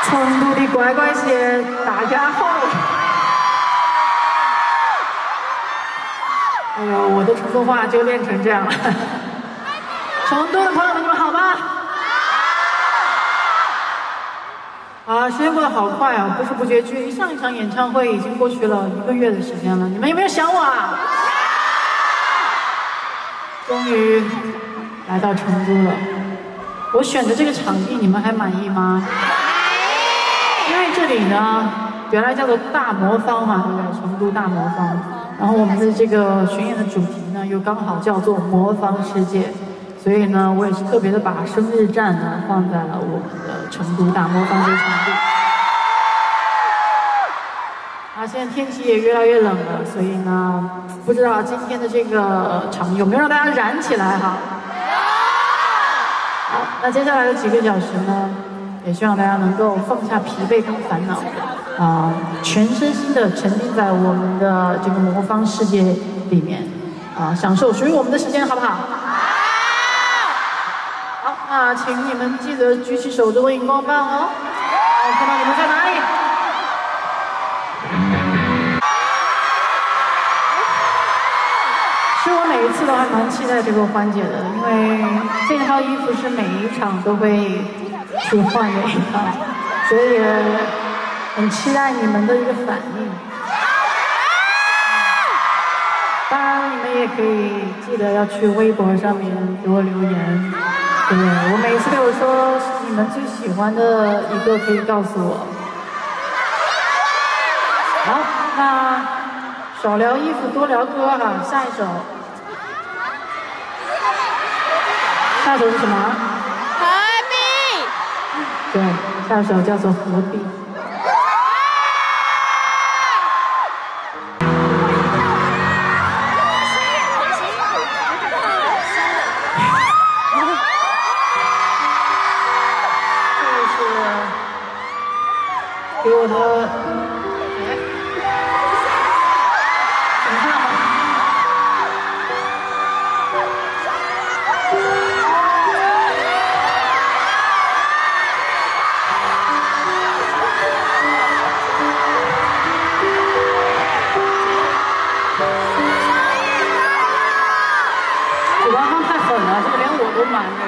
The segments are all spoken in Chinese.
成都的乖乖些，大家好！哎呦，我的成都话就练成这样了。成都的朋友们，你们好吗？啊，时间过得好快啊，不知不觉距离上一场演唱会已经过去了1个月的时间了。你们有没有想我啊？终于来到成都了。我选的这个场地，你们还满意吗？因为这里呢，原来叫做大魔方嘛，对不对？成都大魔方。然后我们的这个巡演的主题呢，又刚好叫做魔方世界，所以呢，我也是特别的把生日站呢放在了我们的成都大魔方这个场地。啊，现在天气也越来越冷了，所以呢，不知道今天的这个场有没有让大家燃起来哈？好，那接下来的几个小时呢，也希望大家能够放下疲惫跟烦恼，全身心的沉浸在我们的这个魔方世界里面，享受属于我们的时间，好不好？好，那请你们记得举起手中的荧光棒哦，我看到你们在哪里？其实我每一次都还蛮期待这个环节的，因为这套衣服是每一场都会去换的一套，所以很期待你们的一个反应。当然，你们也可以记得要去微博上面给我留言，对不对？我每一次都有说你们最喜欢的一个可以告诉我。好，那少聊衣服多聊歌哈，下一首。下首是什么？ 何必？ 对，下首叫做《何必》。这是给我的。都满了。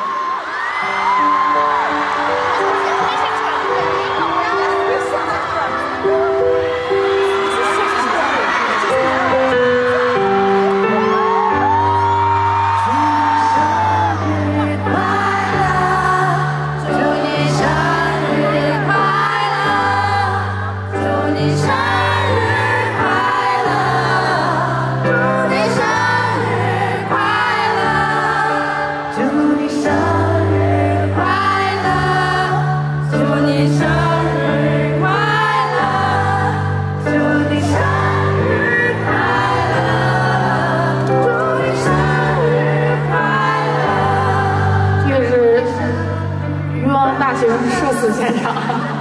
现场，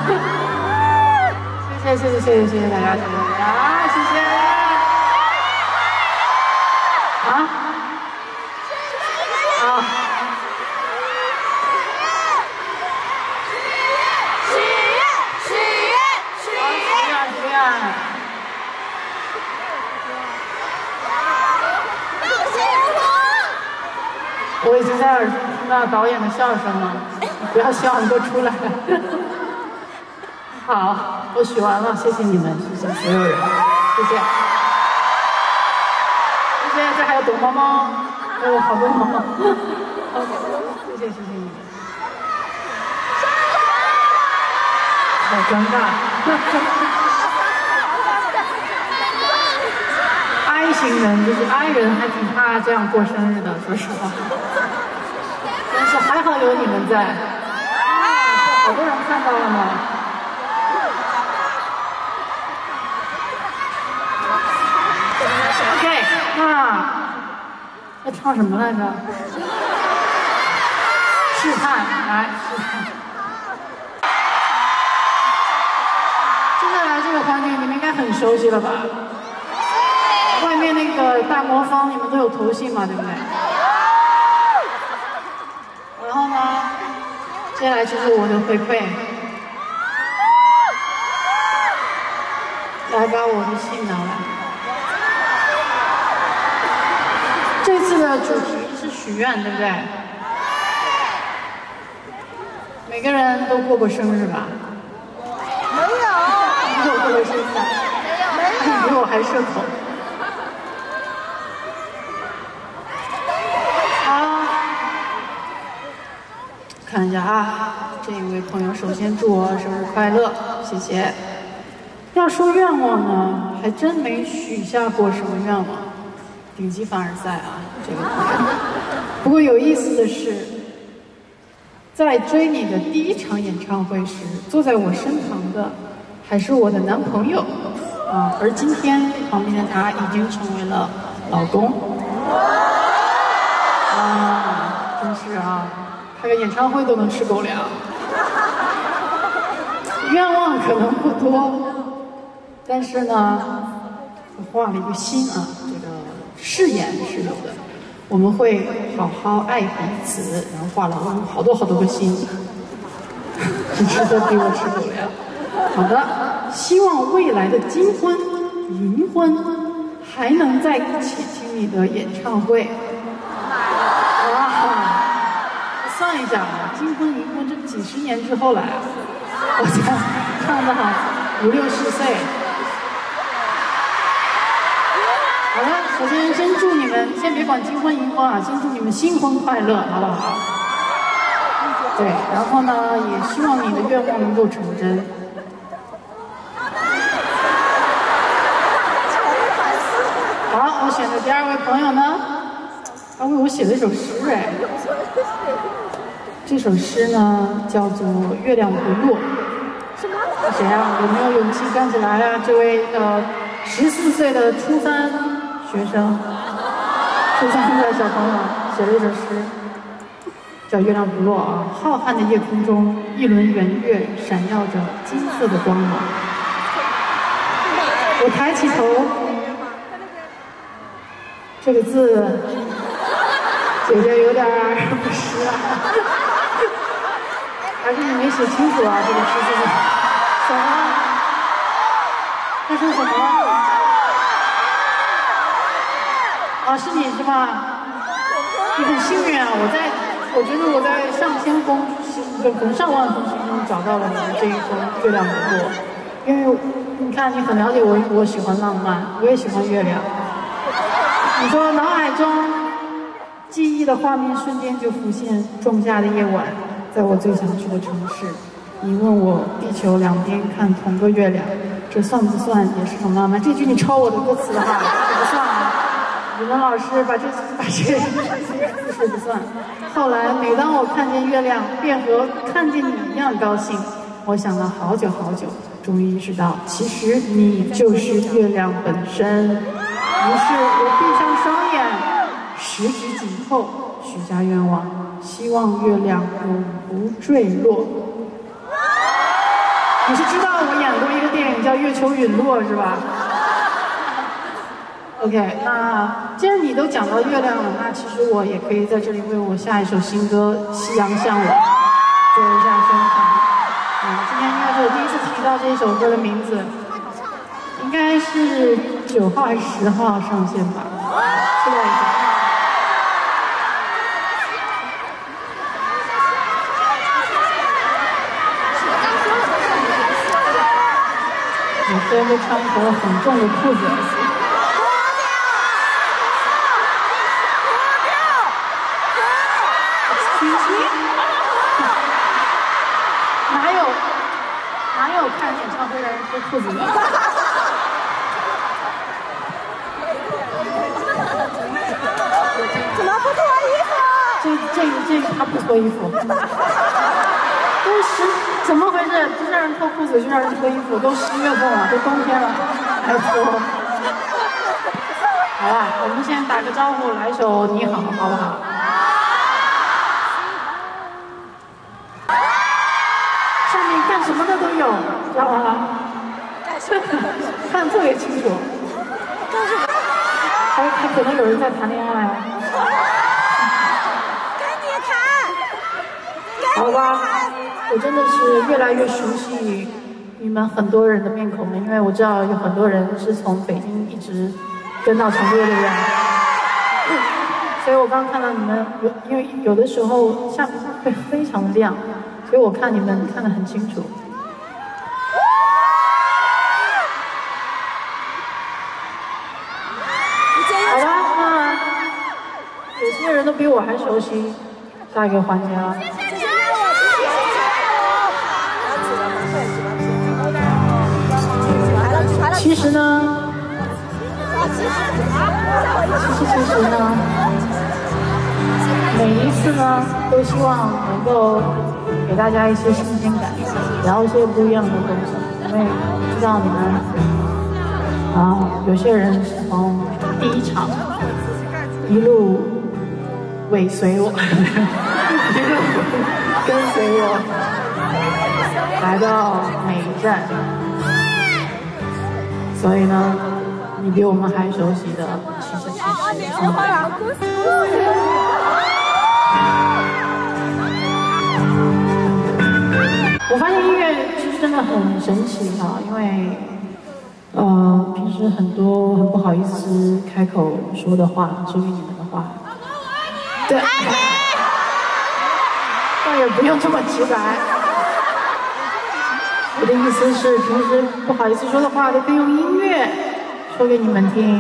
谢谢大家，谢谢大家，谢谢。好。许愿。我已经在耳机听到导演的笑声了，你不要笑，你给我出来。好，我许完了，谢谢你们，谢谢所有人，谢谢，谢谢，这还有躲猫猫，还有好多猫猫，谢谢你们，好尴尬。I 型人就是 I 人，还挺怕这样过生日的，说实话。但是还好有你们在，好多人看到了呢。OK， 那要唱什么来着？试探，来试探。接下来这个环节你们应该很熟悉了吧？外面那个大魔方，你们都有头戏嘛，对不对？然后呢，接下来就是我的回馈。 来把我的信拿来。这次的主题是许愿，对不对？每个人都过过生日吧？ 没有。 你有过过生日？没有。你比我还社恐。好，看一下啊，这一位朋友首先祝我生日快乐，谢谢。要说愿望呢，还真没许下过什么愿望。顶级凡尔赛啊，这个朋友。不过有意思的是，在追你的第一场演唱会时，坐在我身旁的还是我的男朋友啊，而今天旁边的他已经成为了老公。啊，真是啊，开个演唱会都能吃狗粮。愿望可能不多，但是呢，我画了一个心啊，这个誓言是有的。我们会好好爱彼此，然后画了好多个心，只值得比我吃狗粮。好的，希望未来的金婚、银婚还能在一起听你的演唱会。哇，算一下啊，金婚、银婚这几十年之后来啊，我才唱得好50、60岁。好了，首先祝你们，先别管金婚银婚啊，先祝你们新婚快乐，好不好？对，然后呢，也希望你的愿望能够成真。好，我选的第2位朋友呢，他为我写了一首诗哎，这首诗呢叫做《月亮不落》。是谁啊？有没有勇气站起来啊？这位14岁的初3学生，初3的小朋友写了一首诗，叫《月亮不落》啊。浩瀚的夜空中，一轮圆月闪耀着金色的光芒。我抬起头，这个字，姐姐有点不识啊，还是你没写清楚啊？这个诗字什么？他说什么？啊，是你是吗？你很幸运啊！我觉得我在上万封信中找到了你的这一封月亮不落，因为你看你很了解我喜欢浪漫，我也喜欢月亮。你说脑海中记忆的画面瞬间就浮现仲夏的夜晚，在我最想去的城市。你问我地球两边看同个月亮，这算不算也是种浪漫？这句你抄我的歌词哈，这不算啊。语文老师把这字数不算。后来每当我看见月亮，便和看见你一样高兴。我想了好久，终于意识到，其实你就是月亮本身。于是我闭上双眼，十指紧扣，许下愿望，希望月亮永不坠落。你是知道我演过一个电影叫《月球陨落》是吧 ？OK， 那既然你都讲到月亮了，那其实我也可以在这里为我下一首新歌《夕阳向我》做一下宣传。今天应该是我第一次提到这首歌的名字，应该是9号还是10号上线吧？期待一下。每个人都穿一条很重的裤子。哪有看演唱会的人脱裤子的？ 怎么不脱衣服？ 这个他不脱衣服。都怎么回事？不让人脱裤子就让人脱衣服，都11月份了，都冬天了，还脱？好吧，我们先打个招呼，来一首《你好》，好不好？上面干什么的都有，知道吗？看特别清楚。还可能有人在谈恋爱。 跟你谈。 好吧。我真的是越来越熟悉你们很多人的面孔了，因为我知道有很多人是从北京一直跟到成都，对不对？所以我刚刚看到你们因为有的时候下面会非常亮，所以我看你们看得很清楚。好吧，那有些人都比我还熟悉下一个环节了。其实呢，每一次呢，都希望能够给大家一些新鲜感，聊一些不一样的东西。因为知道你们有些人是从第一场一路尾随我，一路跟随我来到每一站。所以呢，你比我们还熟悉的，其实我发现音乐其实真的很神奇哈，因为平时很多很不好意思开口说的话，说给你们的话，对，倒也不用这么直白。我的意思是，平时不好意思说的话都可以用音乐说给你们听。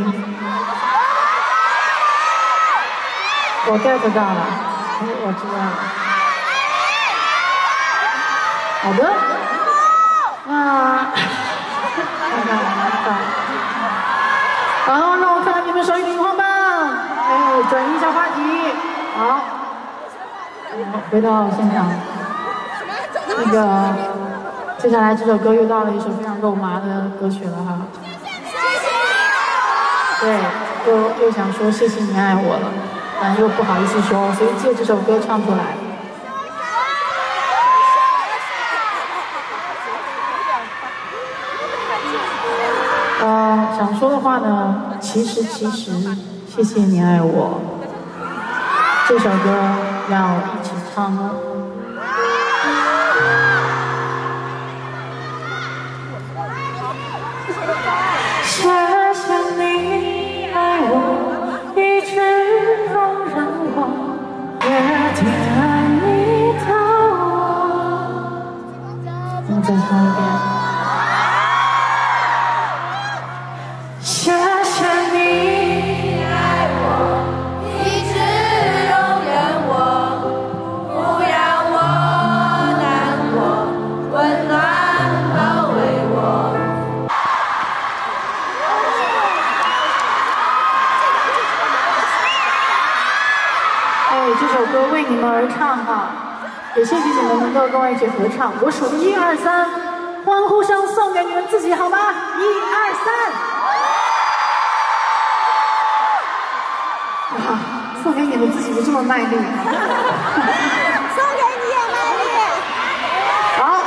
我 get 到了，我知道了。好的，那好，让我看看你们手一平晃棒，转移一下话题。好，回到现场，那个。接下来这首歌又到了一首非常肉麻的歌曲了哈。对，又想说谢谢你爱我了，但又不好意思说，所以借这首歌唱出来。想说的话呢，其实谢谢你爱我，这首歌要一起唱哦。谢谢你爱我，一直容忍我，也甜蜜到我。我们再唱一遍。谢谢你爱我，一直容忍我，不让我难过，温暖包围我。这首歌为你们而唱哈，也谢谢你们能够跟我一起合唱。我数1、2、3，欢呼声送给你们自己好吗？1、2、3。哇，送给你们自己就这么卖力。 送给你也卖力。 好，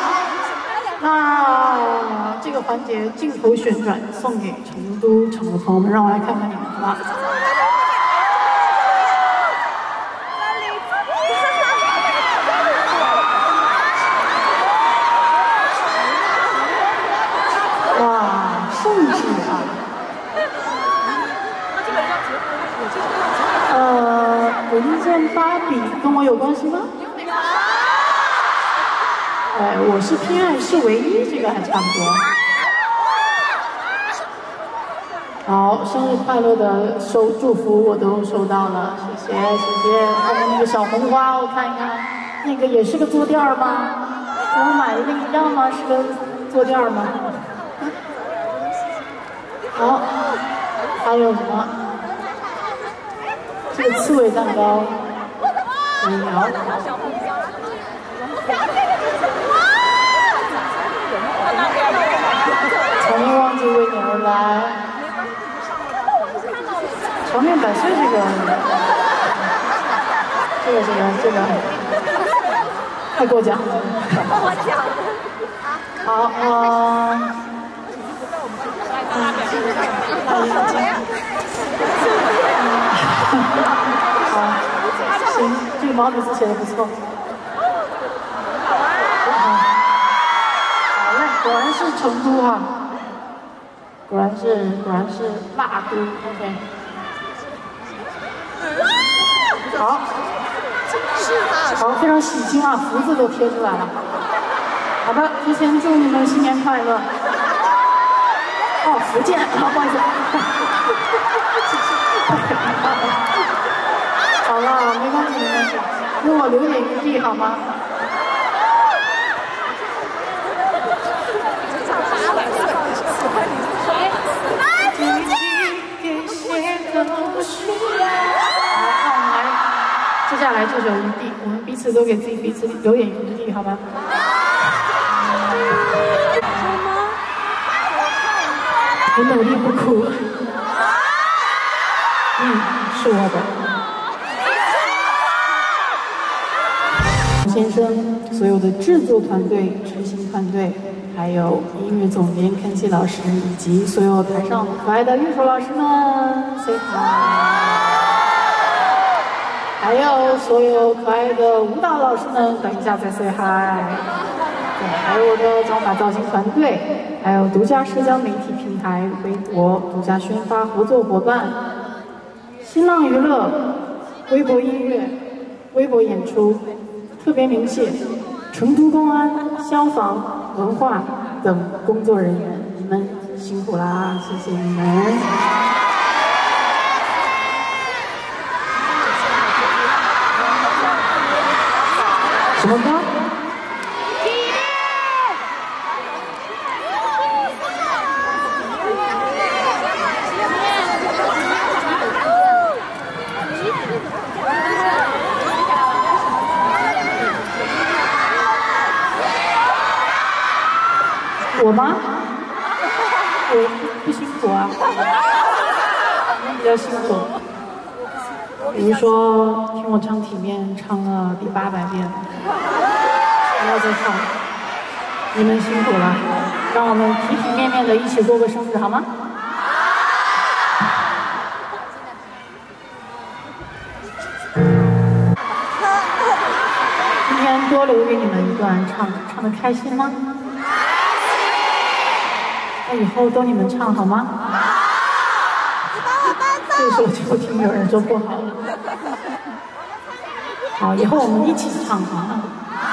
那这个环节镜头旋转送给成都场的朋友们，让我来看看你们好吧。我遇见芭比跟我有关系吗？我是偏爱是唯一，这个还差不多。好，生日快乐的祝福我都收到了，谢谢。后面那个小红花我看一看，那个也是个坐垫吗？跟我买的那个一样吗？是个坐垫吗？好，还有什么？这个刺猬蛋糕，无聊。从未忘记为你而来。长命百岁这个，太过奖了。好，好，行，这个毛笔字写的不错。好嘞，我果然是成都哈，果然是辣都 ，OK。好，好，非常喜庆啊，福字都贴出来了。好的，提前祝你们新年快乐。哦，福建，不好意思。好了，没关系，没关系，给我留点余地好吗？接下来这首余地，我们彼此都给彼此留点余地，好吗？我努力不哭。是我的。先生，所有的制作团队、执行团队，还有音乐总监 Kenzie 老师，以及所有台上可爱的乐手老师们 ，say hi。还有所有可爱的舞蹈老师们，等一下再 say hi。对，还有我的妆发造型团队，还有独家社交媒体平台微博独家宣发合作伙伴，新浪娱乐、微博音乐、微博演出，特别鸣谢成都公安、消防、文化等工作人员，你们辛苦啦，谢谢你们。什么歌？我吗？我不辛苦啊，你们比较辛苦。比如说，听我唱《体面》唱了第800遍，不要再唱，你们辛苦了。让我们体体面面的一起过个生日，好吗？今天多留给你们一段唱得开心吗？那以后都你们唱好吗？这个时候就听有人说不好了。好，以后我们一起唱好吗？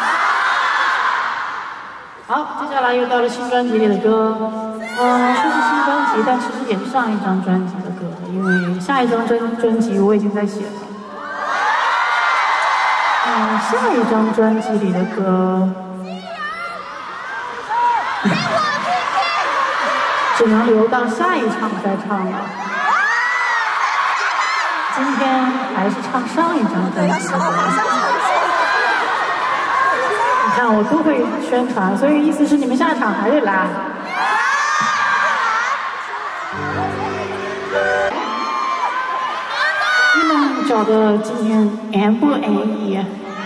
好，接下来又到了新专辑里的歌。说是新专辑，但其实也是上一张专辑的歌，因为下一张专辑我已经在写了。下一张专辑里的歌。只能留到下一场再唱了。今天还是唱上一张专辑的歌。你看我都会宣传，所以意思是你们下场还得来。你们觉得今天安不安逸？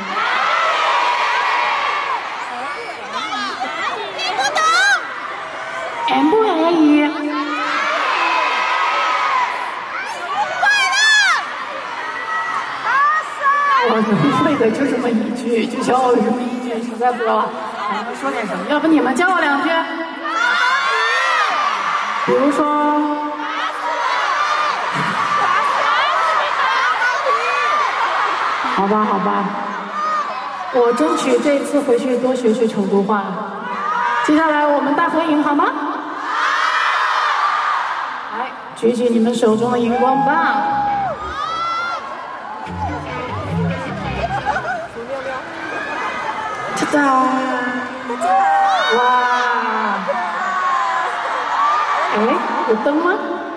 安不安逸？我能会的就这么一句，就教我这么一句，实在不知道还能说点什么。要不你们教我2句？比如说，好吧，好吧，我争取这次回去多学学成都话。接下来我们大合影好吗？来，举起你们手中的荧光棒。哒哒！哇！哎，有灯吗？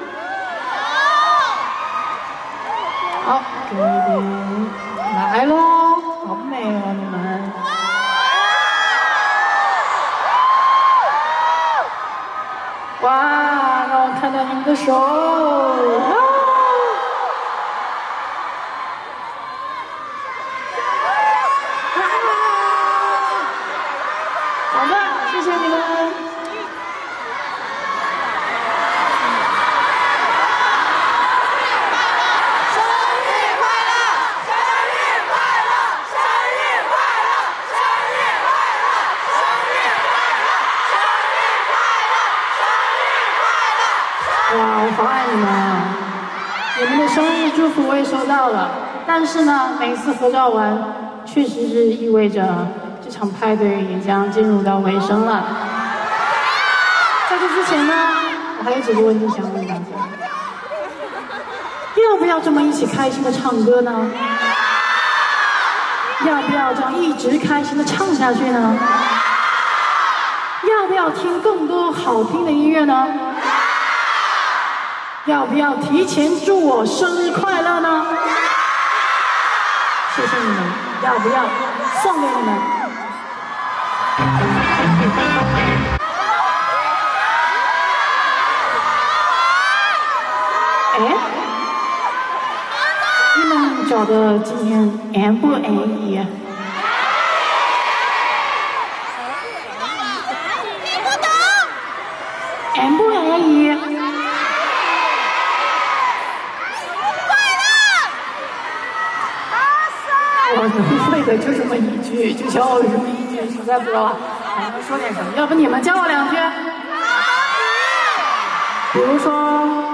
好，给点，来喽！好美哦，你们。哇，让我看到你们的手！啊、好的，谢谢你们。 哇，我好爱你们啊！你们的生日祝福我也收到了，但是呢，每一次合照完，确实是意味着这场派对也将进入到尾声了。在这之前呢，我还有几个问题想问大家：要不要这么一起开心的唱歌呢？要不要这样一直开心的唱下去呢？要不要听更多好听的音乐呢？要不要提前祝我生日快乐呢？谢谢你们，要不要送给你们？哎，你们觉得今天安不安逸？安不安逸？我能会的就这么一句，就教我这么一句，实在不知道还能说点什么。要不你们教我2句？比如说，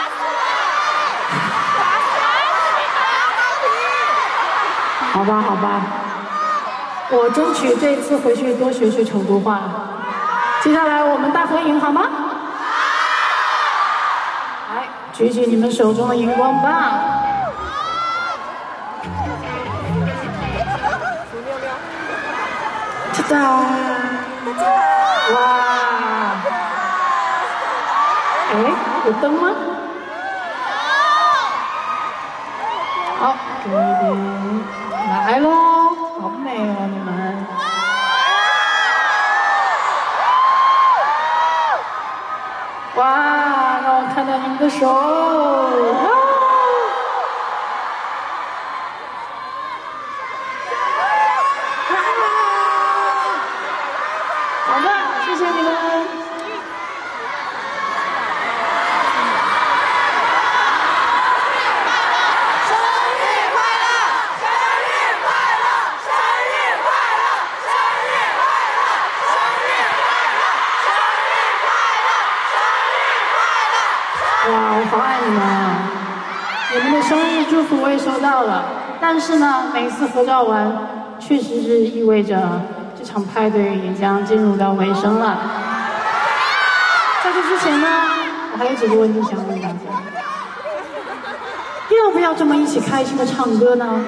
好吧，好吧，我争取这次回去多学学成都话。接下来我们大合影好吗？来，举起你们手中的荧光棒。哒哒！哇！哎，有灯吗？好，给点，来喽！好美哦，你们！哇，让我看到你们的手！哇！好的，谢谢你们。生日快乐！生日快乐！生日快乐！生日快乐！生日快乐！生日快乐！生日快乐！哇，我好爱你们啊！你们的生日祝福我也收到了，但是呢，每一次合照完，确实是意味着这场派对也将进入到尾声了。在这之前呢，我还有几个问题想问大家：要不要这么一起开心的唱歌呢？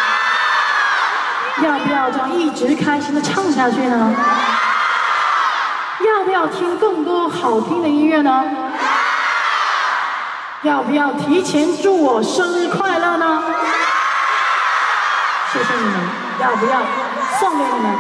要不要这样一直开心的唱下去呢？要不要听更多好听的音乐呢？要不要提前祝我生日快乐呢？谢谢你们，要不要送给你们？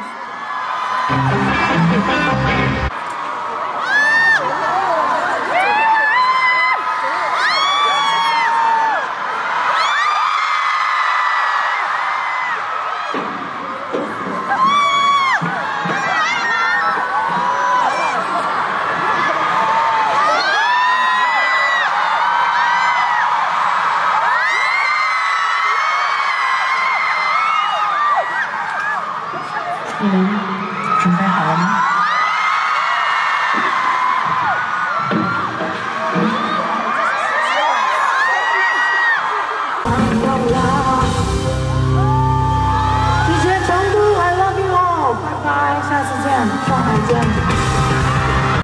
你们准备好了吗？谢谢成都 ，I love you all，拜拜，下次见，上海见。